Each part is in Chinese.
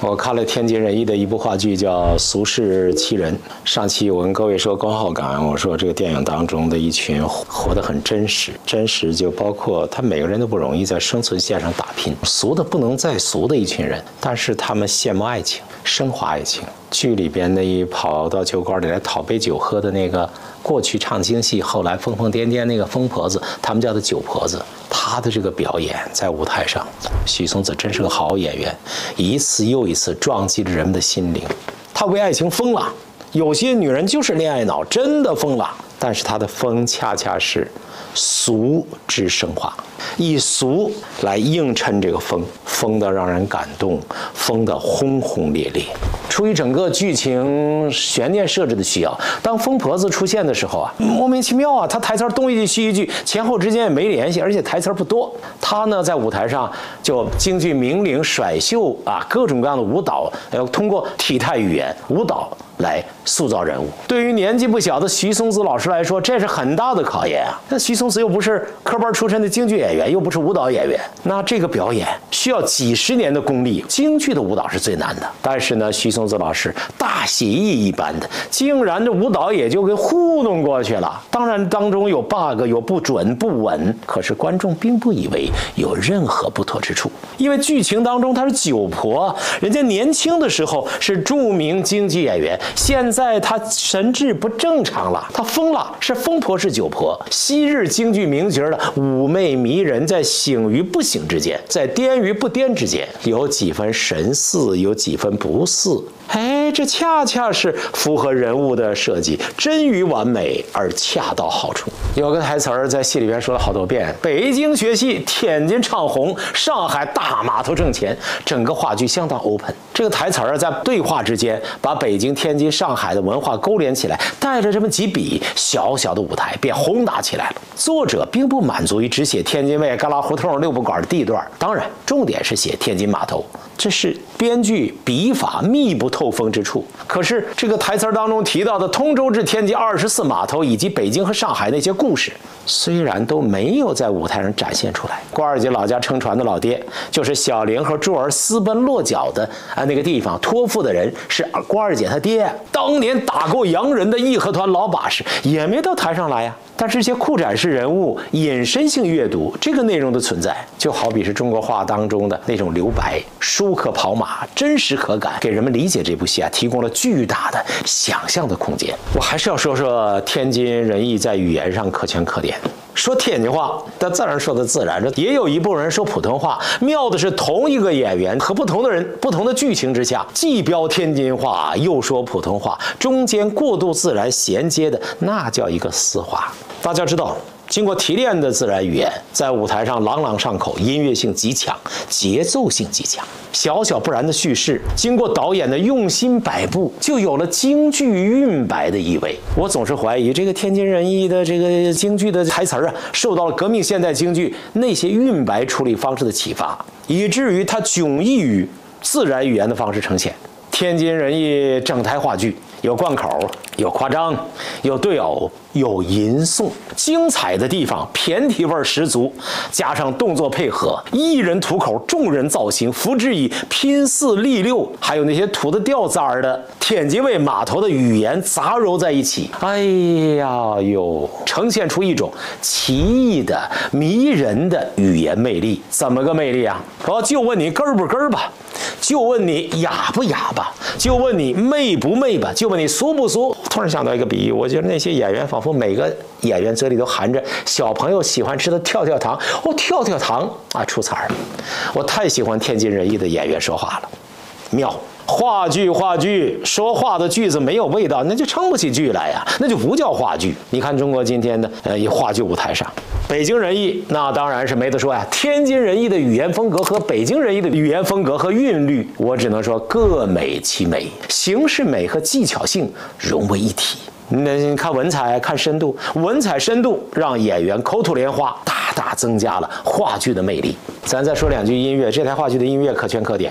我看了天津人艺的一部话剧，叫《俗世奇人》。上期我跟各位说观后感，我说这个电影当中的一群活得很真实，真实就包括他每个人都不容易在生存线上打拼，俗的不能再俗的一群人，但是他们羡慕爱情，升华爱情。剧里边那一跑到酒馆里来讨杯酒喝的那个，过去唱京戏，后来疯疯癫癫那个疯婆子，他们叫的酒婆子。他的这个表演在舞台上，许嵩子真是个好演员，一次又一次撞击着人们的心灵。他为爱情疯了，有些女人就是恋爱脑，真的疯了。但是他的疯恰恰是俗之升华，以俗来映衬这个疯，疯得让人感动，疯得轰轰烈烈。出于整个剧情悬念设置的需要，当疯婆子出现的时候啊，莫名其妙啊，他台词东一句西一句，前后之间也没联系，而且台词不多。他呢在舞台上就京剧名伶甩袖啊，各种各样的舞蹈，要通过体态语言、舞蹈来塑造人物。对于年纪不小的徐松子老师来说，这是很大的考验啊。那徐松子又不是科班出身的京剧演员，又不是舞蹈演员，那这个表演需要几十年的功力。京剧的舞蹈是最难的，但是呢，徐松子老师大写意一般的，竟然这舞蹈也就给糊弄过去了。当然当中有 bug， 有不准不稳，可是观众并不以为有任何不妥之处，因为剧情当中她是酒婆，人家年轻的时候是著名京剧演员，现在她神志不正常了，她疯了，是疯婆是酒婆。昔日京剧名角的妩媚迷人，在醒与不醒之间，在颠与不颠之间，有几分神似，有几分不似。哎，这恰恰是符合人物的设计，臻于完美而恰到好处。有个台词儿在戏里边说了好多遍：北京学戏，天津唱红，上海大码头挣钱。整个话剧相当 open。这个台词儿在对话之间，把北京、天津、上海的文化勾连起来，带着这么几笔，小小的舞台便宏大起来了。作者并不满足于只写天津卫、旮旯胡同、六部馆的地段，当然重点是写天津码头，这是编剧笔法密不透风之处。可是这个台词当中提到的通州至天津24码头，以及北京和上海那些故事，虽然都没有在舞台上展现出来。瓜二姐老家撑船的老爹，就是小玲和珠儿私奔落脚的那个地方，托付的人是瓜二姐他爹，当年打过洋人的义和团老把式，也没到台上来呀。但是这些酷展式人物引申性阅读这个内容的存在，就好比是中国画当中的那种留白，书可跑马，真实可感，给人们理解这部戏啊提供了巨大的想象的空间。我还是要说说天津人艺在语言上可圈可点。说天津话，但自然说的自然，也有一部分人说普通话。妙的是，同一个演员和不同的人、不同的剧情之下，既飙天津话，又说普通话，中间过渡自然衔接的，那叫一个丝滑。大家知道，经过提炼的自然语言，在舞台上朗朗上口，音乐性极强，节奏性极强。小小不然的叙事，经过导演的用心摆布，就有了京剧韵白的意味。我总是怀疑这个天津人艺的这个京剧的台词啊，受到了革命现代京剧那些韵白处理方式的启发，以至于它迥异于自然语言的方式呈现。天津人艺整台话剧有贯口，有夸张，有对偶，有吟诵，精彩的地方骈体味十足，加上动作配合，一人吐口，众人造型，福之以拼似利六，还有那些土的掉渣儿的天津卫码头的语言杂糅在一起，哎呀哟，呈现出一种奇异的迷人的语言魅力。怎么个魅力啊？我就问你根儿不根儿吧，就问你哑不哑吧，就问你媚不媚吧，就问你俗不俗。突然想到一个比喻，我觉得那些演员仿佛每个演员嘴里都含着小朋友喜欢吃的跳跳糖。跳跳糖啊，出彩了！我太喜欢天津人艺的演员说话了，妙。话剧说话的句子没有味道，那就撑不起剧来呀，那就不叫话剧。你看中国今天的话剧舞台上，北京人艺那当然是没得说呀。天津人艺的语言风格和北京人艺的语言风格和韵律，我只能说各美其美，形式美和技巧性融为一体。那你看文采，看深度，文采深度让演员口吐莲花，大大增加了话剧的魅力。咱再说两句音乐，这台话剧的音乐可圈可点。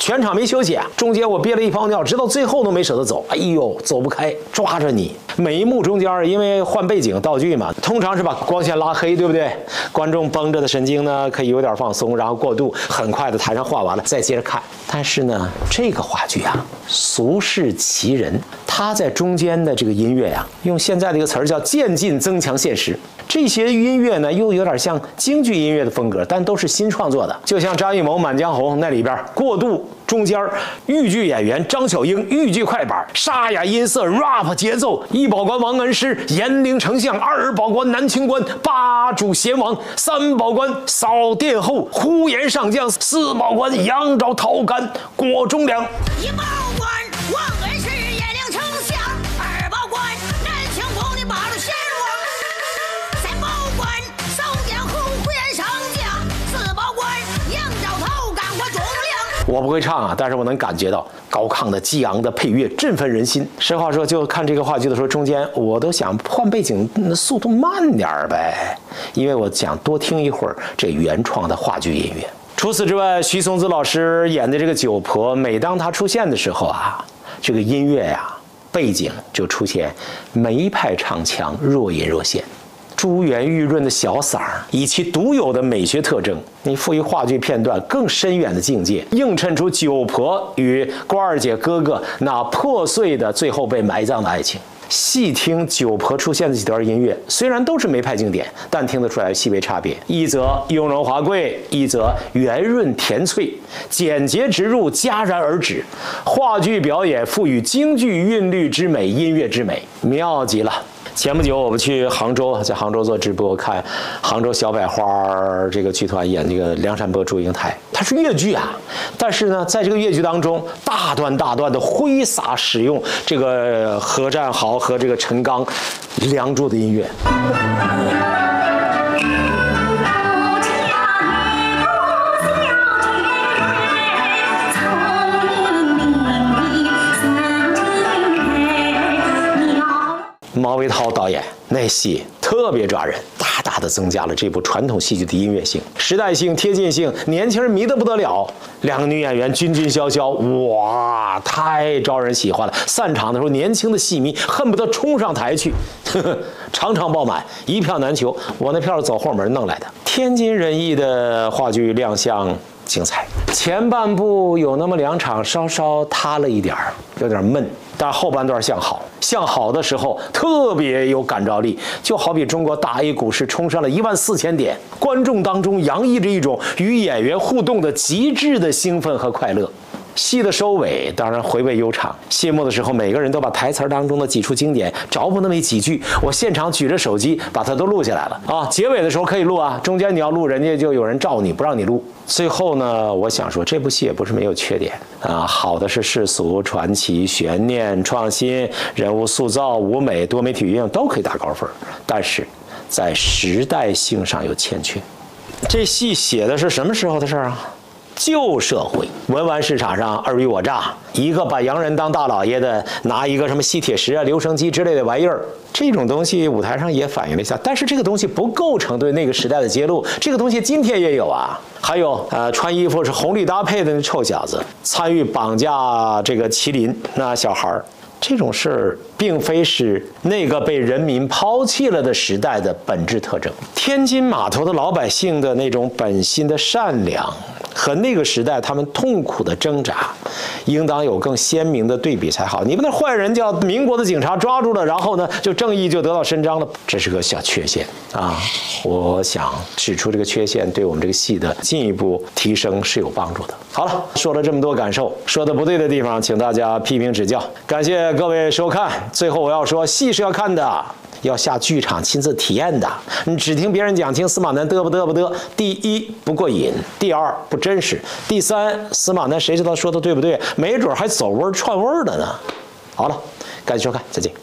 全场没休息啊，中间我憋了一泡尿，直到最后都没舍得走。哎呦，走不开，抓着你。每一幕中间，因为换背景道具嘛，通常是把光线拉黑，对不对？观众绷着的神经呢，可以有点放松，然后过渡，很快的台上画完了，再接着看。但是呢，这个话剧啊，俗世奇人，他在中间的这个音乐呀，用现在的一个词儿叫渐进增强现实。这些音乐呢，又有点像京剧音乐的风格，但都是新创作的。就像张艺谋《满江红》那里边过渡中间，豫剧演员张小英豫剧快板，沙哑音色 rap 节奏，一保官王恩师，延陵丞相，二保官南清官，八主贤王，三保官扫殿后，呼延上将，四保官杨昭陶干郭忠良。 一保官王恩师，延陵丞相，二保官南清宫的八路贤王，三保官扫殿后，呼延上将，四保官杨昭陶干郭忠良。 我不会唱啊，但是我能感觉到高亢的激昂的配乐振奋人心。实话说，就看这个话剧的时候，中间我都想换背景，那速度慢点呗，因为我想多听一会儿这原创的话剧音乐。除此之外，徐松子老师演的这个九婆，每当她出现的时候啊，这个音乐呀，背景就出现梅派唱腔，若隐若现。珠圆玉润的小嗓儿，以其独有的美学特征，你赋予话剧片段更深远的境界，映衬出九婆与关二姐哥哥那破碎的最后被埋葬的爱情。细听九婆出现的几段音乐，虽然都是梅派经典，但听得出来细微差别，一则雍容华贵，一则圆润甜脆，简洁直入，戛然而止。话剧表演赋予京剧韵律之美，音乐之美，妙极了。前不久我们去杭州，在杭州做直播，看杭州小百花这个剧团演这个《梁山伯祝英台》，它是越剧啊，但是呢，在这个越剧当中，大段大段的挥洒使用这个何占豪和这个陈刚、梁祝的音乐。毛维涛导演那戏特别抓人，大大的增加了这部传统戏剧的音乐性、时代性、贴近性，年轻人迷得不得了。两个女演员君君潇潇，哇，太招人喜欢了。散场的时候，年轻的戏迷恨不得冲上台去，场场爆满，一票难求。我那票是走后门弄来的。天津人艺的话剧亮相精彩，前半部有那么2场稍稍塌了一点儿，有点闷，但后半段向好。向好的时候特别有感召力，就好比中国大 A 股市冲上了14000点，观众当中洋溢着一种与演员互动的极致的兴奋和快乐。戏的收尾当然回味悠长，谢幕的时候每个人都把台词当中的几处经典找补那么几句，我现场举着手机把它都录下来了啊！结尾的时候可以录啊，中间你要录，人家就有人罩你不让你录。最后呢，我想说这部戏也不是没有缺点啊，好的是世俗、传奇、悬念、创新、人物塑造、舞美、多媒体运用都可以打高分，但是在时代性上有欠缺。这戏写的是什么时候的事儿啊？旧社会，文玩市场上尔虞我诈，一个把洋人当大老爷的，拿一个什么吸铁石啊、留声机之类的玩意儿，这种东西舞台上也反映了一下，但是这个东西不构成对那个时代的揭露，这个东西今天也有啊。还有穿衣服是红绿搭配的那臭小子，参与绑架这个麒麟那小孩儿。这种事儿并非是那个被人民抛弃了的时代的本质特征。天津码头的老百姓的那种本心的善良和那个时代他们痛苦的挣扎，应当有更鲜明的对比才好。你们那坏人叫民国的警察抓住了，然后呢就正义就得到伸张了，这是个小缺陷啊！我想指出这个缺陷，对我们这个戏的进一步提升是有帮助的。好了，说了这么多感受，说的不对的地方，请大家批评指教。感谢各位收看。最后我要说，戏是要看的，要下剧场亲自体验的。你只听别人讲，听司马南嘚不嘚，第一不过瘾，第二不真实，第三司马南谁知道说的对不对？没准还走味串味的呢。好了，感谢收看，再见。